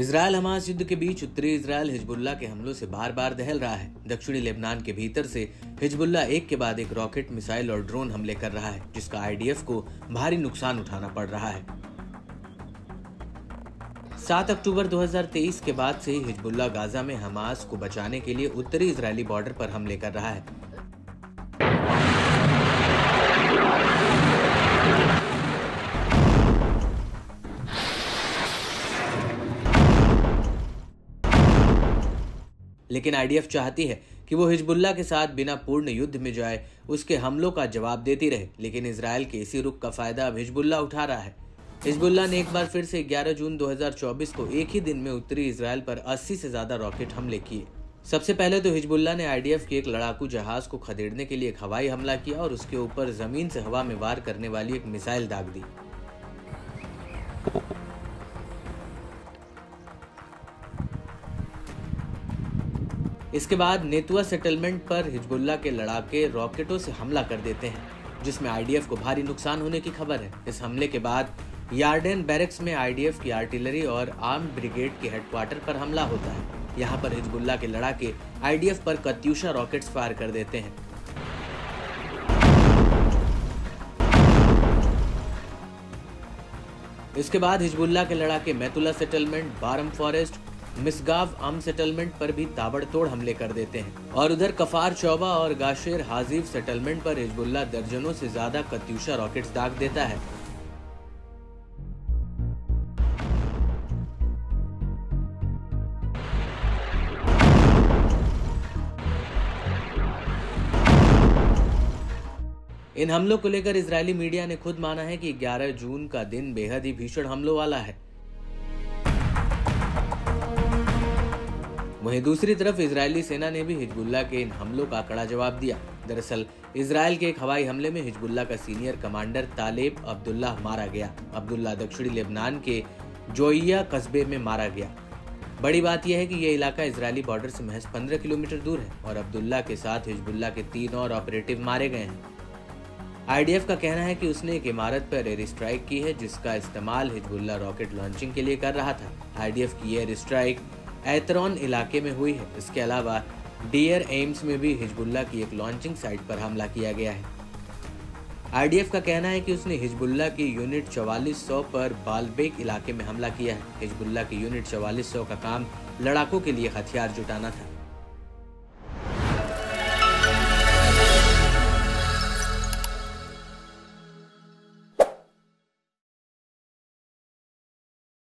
Israel Hamas युद्ध के बीच उत्तरी इजरायल हिजबुल्लाह के हमलों से बार बार दहल रहा है। दक्षिणी लेबनान के भीतर से हिजबुल्लाह एक के बाद एक रॉकेट, मिसाइल और ड्रोन हमले कर रहा है, जिसका आईडीएफ को भारी नुकसान उठाना पड़ रहा है। 7 अक्टूबर 2023 के बाद से ही हिजबुल्लाह गाजा में हमास को बचाने के लिए उत्तरी इजरायली बॉर्डर पर हमले कर रहा है। लेकिन आईडीएफ चाहती है कि वो हिजबुल्लाह के साथ बिना पूर्ण युद्ध में जाए, उसके हमलों का जवाब देती रहे। लेकिन इजरायल के इसी रुख का फायदा अब हिजबुल्लाह उठा रहा है। हिजबुल्लाह ने एक बार फिर से 11 जून 2024 को एक ही दिन में उत्तरी इजरायल पर 80 से ज्यादा रॉकेट हमले किए। सबसे पहले तो हिजबुल्लाह ने आईडीएफ के एक लड़ाकू जहाज को खदेड़ने के लिए एक हवाई हमला किया और उसके ऊपर जमीन से हवा में वार करने वाली एक मिसाइल दाग दी। इसके बाद नेतुआ सेटलमेंट पर हिजबुल्लाह के लड़ाके रॉकेटों से हमला कर देते हैं, जिसमें आईडीएफ को भारी नुकसान होने की खबर है। इस हमले के बाद यार्डेन बैरक्स में आईडीएफ की आर्टिलरी और आर्म्ड ब्रिगेड के हेडक्वार्टर पर हमला होता है। यहां पर हिजबुल्लाह के लड़ाके आईडीएफ पर कत्यूशा रॉकेट्स फायर कर देते हैं। इसके बाद हिजबुल्लाह के लड़ाके मैतुला सेटलमेंट, बारम फॉरेस्ट, मिसगाव आम सेटलमेंट पर भी ताबड़तोड़ हमले कर देते हैं। और उधर कफार चौबा और गाशेर हाजीफ सेटलमेंट पर हिजबुल्लाह दर्जनों से ज्यादा कत्यूशा रॉकेट्स दाग देता है। इन हमलों को लेकर इजरायली मीडिया ने खुद माना है कि 11 जून का दिन बेहद ही भीषण हमलों वाला है। वहीं दूसरी तरफ इजरायली सेना ने भी हिजबुल्लाह के इन हमलों का कड़ा जवाब दिया। दरअसल इजरायल के एक हवाई हमले में हिजबुल्लाह का सीनियर कमांडर तालेब अब्दुल्लाह मारा गया। अब्दुल्लाह दक्षिणी लेबनान के जोइया कस्बे में मारा गया। बड़ी बात यह है कि यह इलाका इजरायली बॉर्डर से महज 15 किलोमीटर दूर है और अब्दुल्लाह के साथ हिजबुल्लाह के 3 और ऑपरेटिव मारे गए हैं। आईडीएफ का कहना है कि उसने एक इमारत पर एयर स्ट्राइक की है, जिसका इस्तेमाल हिजबुल्लाह रॉकेट लॉन्चिंग के लिए कर रहा था। आईडीएफ की एयर स्ट्राइक ऐतरॉन इलाके में हुई है। इसके अलावा डियर एम्स में भी हिजबुल्लाह की एक लॉन्चिंग साइट पर हमला किया गया है। आईडीएफ का कहना है कि उसने हिजबुल्लाह की यूनिट 4400 पर बालबेक इलाके में हमला किया है। हिजबुल्लाह की यूनिट 4400 का काम लड़ाकों के लिए हथियार जुटाना था।